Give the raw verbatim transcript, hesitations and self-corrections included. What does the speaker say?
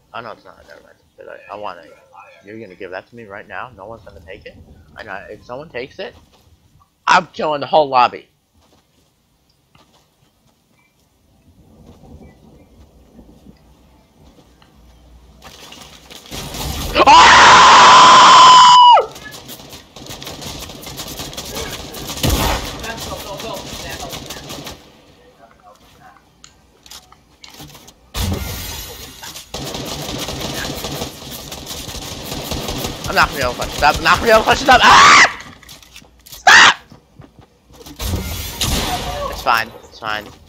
Oh no, it's not. Never mind. But I, I want it. You're gonna give that to me right now? No one's gonna take it? I know. If someone takes it, I'm killing the whole lobby. I'm not gonna be able to clutch it up. I'm not gonna be able to clutch it up. Ah! Stop! It's fine. It's fine.